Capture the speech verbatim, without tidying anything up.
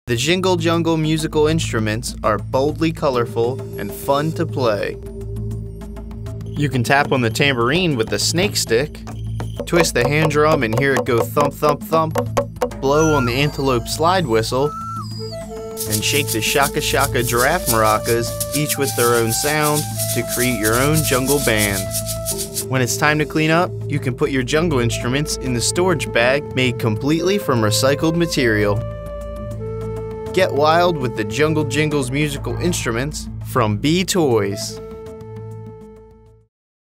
The Jingle Jungle musical instruments are boldly colorful and fun to play. You can tap on the tambourine with the snake stick, twist the hand drum and hear it go thump thump thump, blow on the antelope slide whistle, and shake the shaka-shaka giraffe maracas, each with their own sound, to create your own jungle band. When it's time to clean up, you can put your jungle instruments in the storage bag made completely from recycled material. Get wild with the Jungle Jingles musical instruments from B Toys.